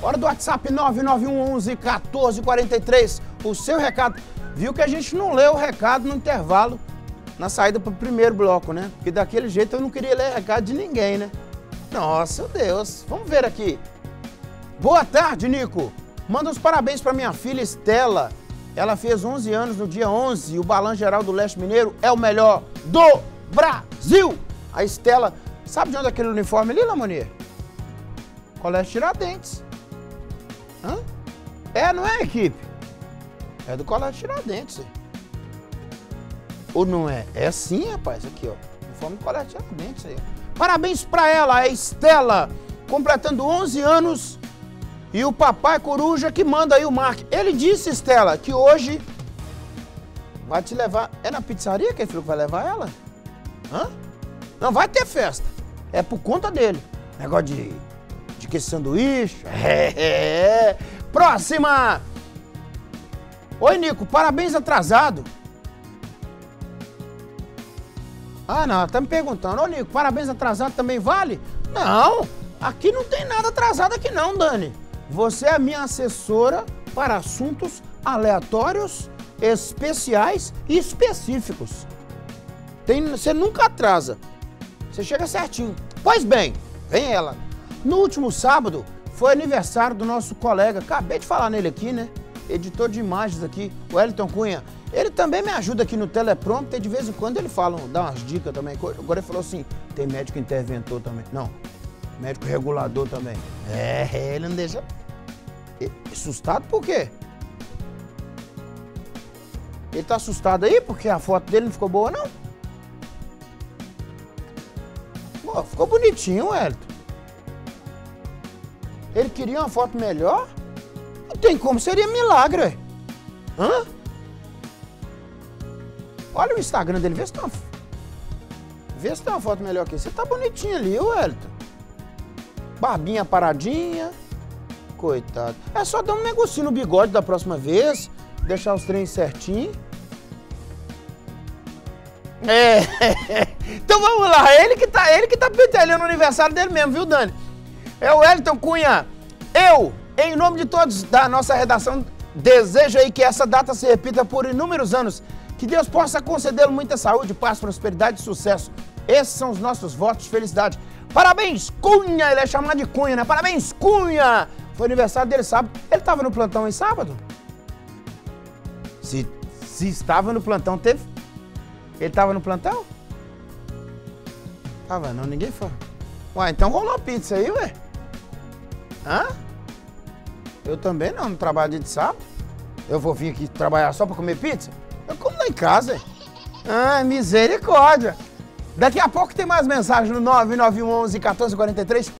Hora do WhatsApp 99111-1443. O seu recado. Viu que a gente não leu o recado no intervalo, na saída para o primeiro bloco, né? Porque daquele jeito eu não queria ler recado de ninguém, né? Nossa, Deus. Vamos ver aqui. Boa tarde, Nico. Manda os parabéns para minha filha Estela. Ela fez 11 anos no dia 11 e o Balan Geral do Leste Mineiro é o melhor do Brasil. A Estela, sabe de onde é aquele uniforme ali, Lamonier? Colégio Tiradentes. Hã? É, não é, equipe? É do Colégio Tiradentes. Ou não é? É sim, rapaz, aqui, ó. Uniforme do Colégio Tiradentes aí. Parabéns pra ela, a Estela, completando 11 anos. E o papai coruja que manda aí o Mark. Ele disse, Estela, que hoje vai te levar... É na pizzaria que ele falou que vai levar ela? Hã? Não, vai ter festa. É por conta dele. Negócio de que sanduíche. Próxima! Oi, Nico, parabéns atrasado. Ah, não, ela tá me perguntando. Ô, Nico, parabéns atrasado também vale? Não, aqui não tem nada atrasado aqui não, Dani. Você é a minha assessora para assuntos aleatórios, especiais e específicos. Você nunca atrasa. Você chega certinho. Pois bem, vem ela. No último sábado foi aniversário do nosso colega, acabei de falar nele aqui, né? Editor de imagens aqui, o Wellington Cunha. Ele também me ajuda aqui no teleprompter, de vez em quando ele fala, dá umas dicas também. Agora ele falou assim, tem médico interventor também. Não, médico regulador também. Ele não deixa... Assustado por quê? Ele tá assustado aí porque a foto dele não ficou boa, não? Pô, ficou bonitinho, Wellington. Ele queria uma foto melhor? Não tem como, seria milagre, ué. Hã? Olha o Instagram dele, vê se tem uma foto melhor que esse. Você tá bonitinho ali, Wellington. Barbinha paradinha. Coitado. É só dar um negocinho no bigode da próxima vez, deixar os trens certinho. Então vamos lá, ele que tá pentelhando o aniversário dele mesmo, viu, Dani? É o Wellington Cunha. Eu, em nome de todos da nossa redação, desejo aí que essa data se repita por inúmeros anos. Que Deus possa concedê-lo muita saúde, paz, prosperidade e sucesso. Esses são os nossos votos de felicidade. Parabéns, Cunha! Ele é chamado de Cunha, né? Parabéns, Cunha! Foi aniversário dele sábado. Ele estava no plantão em sábado? Se estava no plantão, teve? Ele estava no plantão? Tava não, ninguém foi. Ué, então rolou pizza aí, ué? Hã? Eu também não trabalho de sábado. Eu vou vir aqui trabalhar só pra comer pizza? Eu como lá em casa, ué. Ah, misericórdia. Daqui a pouco tem mais mensagem no 99111-1443.